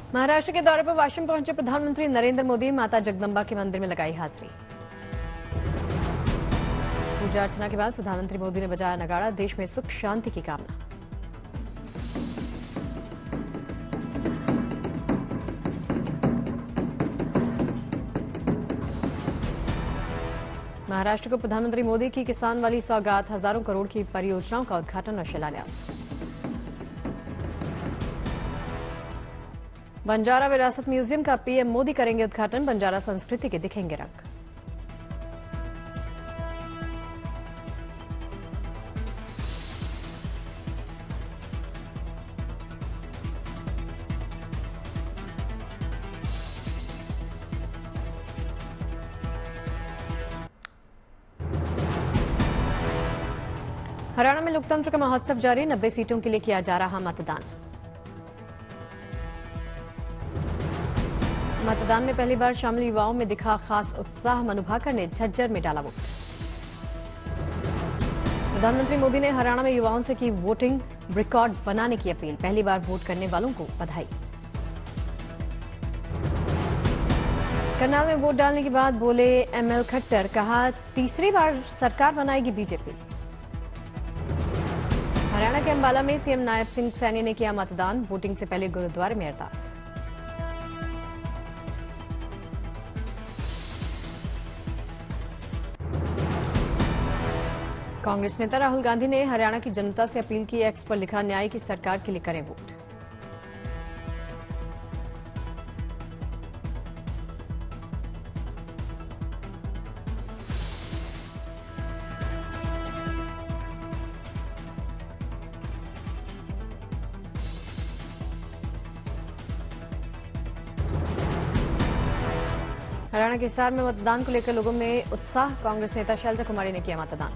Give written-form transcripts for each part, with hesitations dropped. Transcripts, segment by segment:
महाराष्ट्र के दौरे पर वाशिम पहुंचे प्रधानमंत्री नरेंद्र मोदी माता जगदम्बा के मंदिर में लगाई हाजिरी। पूजा अर्चना के बाद प्रधानमंत्री मोदी ने बजाया नगाड़ा, देश में सुख शांति की कामना। महाराष्ट्र को प्रधानमंत्री मोदी की किसान वाली सौगात, हजारों करोड़ की परियोजनाओं का उद्घाटन और शिलान्यास। बंजारा विरासत म्यूजियम का पीएम मोदी करेंगे उद्घाटन, बंजारा संस्कृति के दिखेंगे रंग। हरियाणा में लोकतंत्र का महोत्सव जारी, 90 सीटों के लिए किया जा रहा मतदान। मतदान में पहली बार शामिल युवाओं में दिखा खास उत्साह, मनु भाकर ने झज्जर में डाला वोट। प्रधानमंत्री मोदी ने हरियाणा में युवाओं से की वोटिंग रिकॉर्ड बनाने की अपील, पहली बार वोट करने वालों को बधाई। करनाल में वोट डालने के बाद बोले एमएल खट्टर, कहा तीसरी बार सरकार बनाएगी बीजेपी। हरियाणा के अंबाला में सीएम नायब सिंह सैनी ने किया मतदान, वोटिंग से पहले गुरुद्वारे में अरदास। कांग्रेस नेता राहुल गांधी ने हरियाणा की जनता से अपील की, एक्स पर लिखा न्याय की सरकार के लिए करें वोट। हरियाणा के हिसार में मतदान को लेकर लोगों में उत्साह, कांग्रेस नेता शैलजा कुमारी ने किया मतदान।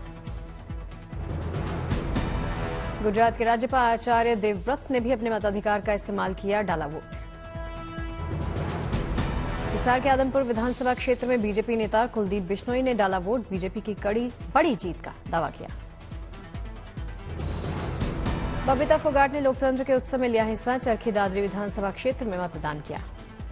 गुजरात के राज्यपाल आचार्य देवव्रत ने भी अपने मताधिकार का इस्तेमाल किया, डाला वोट। हिसार के आदमपुर विधानसभा क्षेत्र में बीजेपी नेता कुलदीप बिश्नोई ने डाला वोट, बीजेपी की बड़ी जीत का दावा किया। बबीता फोगाट ने लोकतंत्र के उत्सव में लिया हिस्सा, चरखी दादरी विधानसभा क्षेत्र में मतदान किया।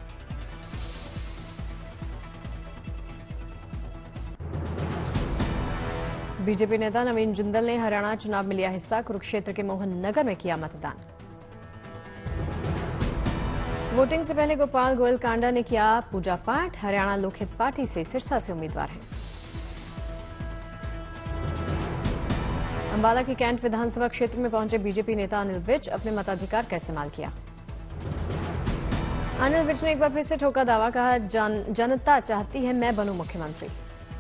बीजेपी नेता नवीन जिंदल ने हरियाणा चुनाव में लिया हिस्सा, कुरुक्षेत्र के मोहन नगर में किया मतदान। वोटिंग से पहले गोपाल गोयल कांडा ने किया पूजा पाठ, हरियाणा लोकहित पार्टी से सिरसा से उम्मीदवार हैं। अंबाला के कैंट विधानसभा क्षेत्र में पहुंचे बीजेपी नेता अनिल विज, अपने मताधिकार का इस्तेमाल किया। अनिल विज ने एक बार फिर से ठोका दावा, कहा जनता चाहती है मैं बनूं मुख्यमंत्री।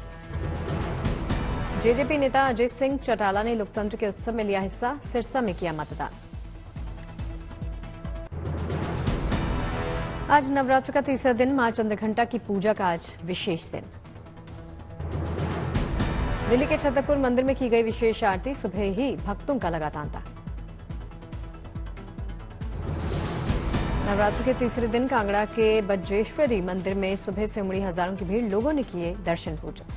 जेजेपी नेता अजय सिंह चौटाला ने लोकतंत्र के उत्सव में लिया हिस्सा, सिरसा में किया मतदान। आज नवरात्र का तीसरा दिन, मां चंद्रघंटा की पूजा का आज विशेष दिन। दिल्ली के छतरपुर मंदिर में की गई विशेष आरती, सुबह ही भक्तों का लगा तांता। नवरात्र के तीसरे दिन कांगड़ा के बज्रेश्वरी मंदिर में सुबह से उमड़ी हजारों की भीड़, लोगों ने किए दर्शन पूजन।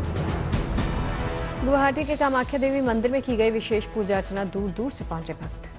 गुवाहाटी के कामाख्या देवी मंदिर में की गई विशेष पूजा अर्चना, दूर दूर से पहुंचे भक्त।